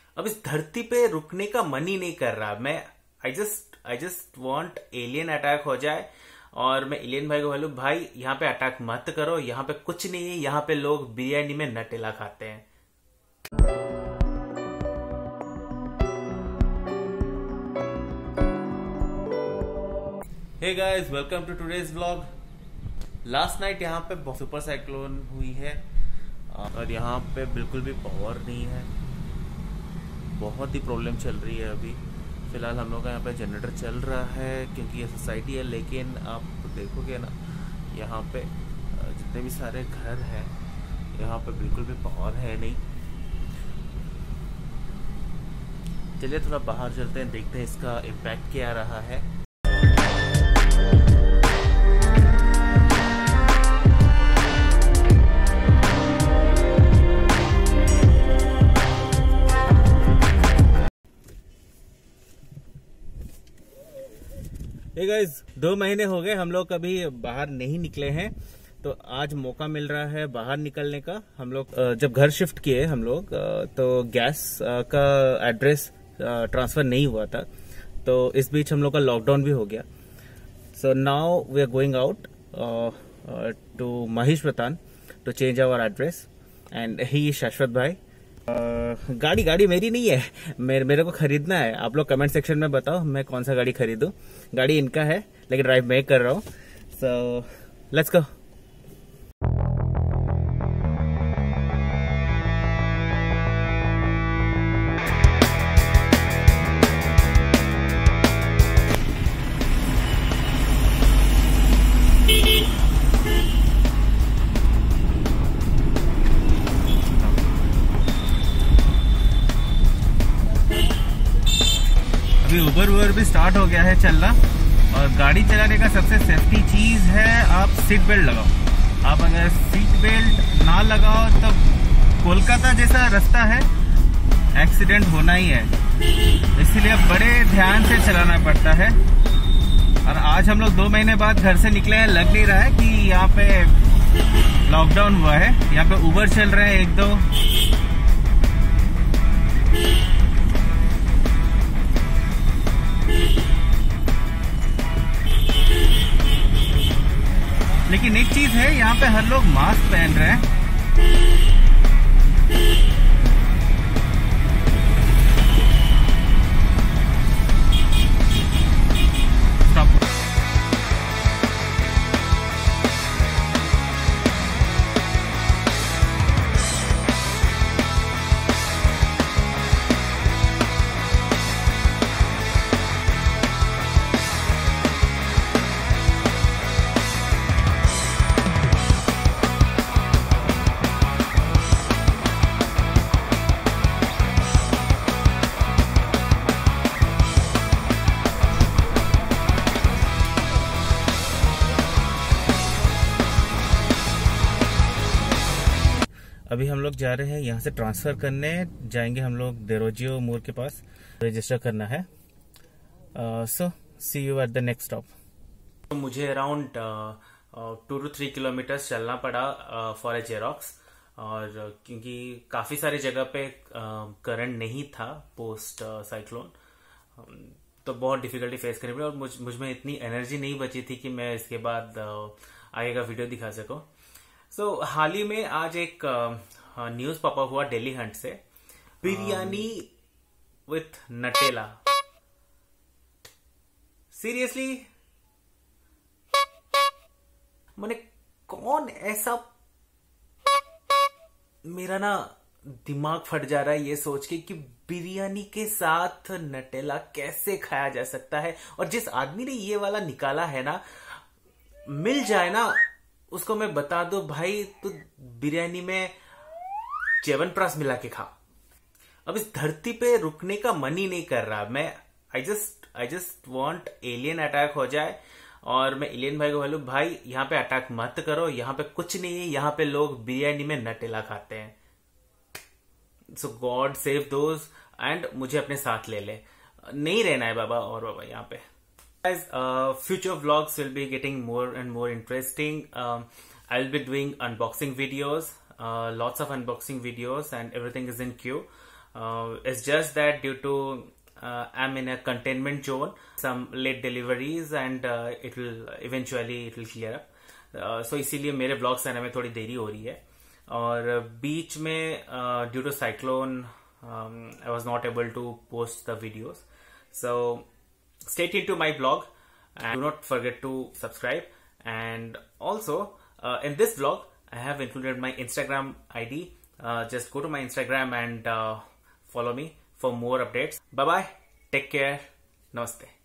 अब इस धरती पे रुकने का मन ही नहीं कर रहा। मैं I just want alien attack हो जाए और मैं एलियन भाई को बोलूं, भाई यहाँ पे अटैक मत करो, यहाँ पे कुछ नहीं है, यहाँ पे लोग बिरयानी में नटेला खाते हैं। Hey guys, welcome to today's vlog. Last night यहाँ पे सुपर साइक्लोन हुई है और यहाँ पे बिल्कुल भी पावर नहीं है, बहुत ही प्रॉब्लम चल रही है। अभी फिलहाल हम लोग का यहाँ पे जनरेटर चल रहा है क्योंकि ये सोसाइटी है, लेकिन आप देखोगे ना यहाँ पे जितने भी सारे घर हैं यहाँ पे बिल्कुल भी पावर है नहीं। चलिए थोड़ा बाहर चलते हैं, देखते हैं इसका इम्पैक्ट क्या रहा है। हे गाइस, 2 महीने हो गए हम लोग कभी बाहर नहीं निकले हैं, तो आज मौका मिल रहा है बाहर निकलने का। हम लोग जब घर शिफ्ट किए हम लोग तो गैस का एड्रेस ट्रांसफर नहीं हुआ था, तो इस बीच हम लोग का लॉकडाउन भी हो गया। So now we are going out to महिषप्रतान to change our address and ही शाश्वत भाई। गाड़ी मेरी नहीं है, मेरे को खरीदना है। आप लोग कमेंट सेक्शन में बताओ मैं कौन सा गाड़ी खरीदूं। गाड़ी इनका है लेकिन ड्राइव मैं कर रहा हूं। So let's go. अभी उबर भी स्टार्ट हो गया है चलना, और गाड़ी चलाने का सबसे सेफ्टी चीज है आप सीट बेल्ट लगाओ। आप अगर सीट बेल्ट ना लगाओ तो कोलकाता जैसा रास्ता है, एक्सीडेंट होना ही है, इसलिए बड़े ध्यान से चलाना पड़ता है। और आज हम लोग 2 महीने बाद घर से निकले हैं, लग नहीं रहा है कि यहाँ पे लॉकडाउन हुआ है। यहाँ पे उबर चल रहे हैं 1-2। लेकिन एक चीज है, यहाँ पे हर लोग मास्क पहन रहे हैं। अभी हम लोग जा रहे हैं यहाँ से ट्रांसफर करने, जाएंगे हम लोग देरोजियो मोड़ के पास, रजिस्टर करना है। So see you at the next stop. मुझे अराउंड 2 to 3 किलोमीटर्स चलना पड़ा फॉर ए जेरोक्स, और क्योंकि काफी सारी जगह पे करंट नहीं था पोस्ट साइक्लोन, तो बहुत डिफिकल्टी फेस करनी पड़ी, और मुझ में इतनी एनर्जी नहीं बची थी कि मैं इसके बाद आगे का वीडियो दिखा सकूं। सो हाल ही में आज एक न्यूज पॉपअप हुआ दिल्ली हंट से, बिरयानी विथ नटेला। सीरियसली मैंने कौन ऐसा, मेरा ना दिमाग फट जा रहा है ये सोच के कि बिरयानी के साथ नटेला कैसे खाया जा सकता है। और जिस आदमी ने ये वाला निकाला है ना, मिल जाए ना उसको मैं बता दो, भाई तू बिरयानी में च्यवनप्राश मिला के खा। अब इस धरती पे रुकने का मन ही नहीं कर रहा। मैं I just want alien attack हो जाए और मैं एलियन भाई को बोलूं, भाई यहाँ पे अटैक मत करो, यहाँ पे कुछ नहीं है, यहाँ पे लोग बिरयानी में नटेला खाते हैं। So God save those, and मुझे अपने साथ ले ले, नहीं रहना है बाबा और बाबा यहाँ पे। Guys, future vlogs will be getting more and more interesting. I'll be doing unboxing videos, lots of unboxing videos, and everything is in queue. It's just that due to I'm in a containment zone, some late deliveries, and it will clear up. So इसीलिए मेरे blogs आने में थोड़ी देरी हो रही है. और बीच में due to cyclone I was not able to post the videos. So stay tuned to my blog and do not forget to subscribe. And also in this vlog I have included my Instagram ID. Just go to my Instagram and follow me for more updates. Bye bye. Take care. Namaste.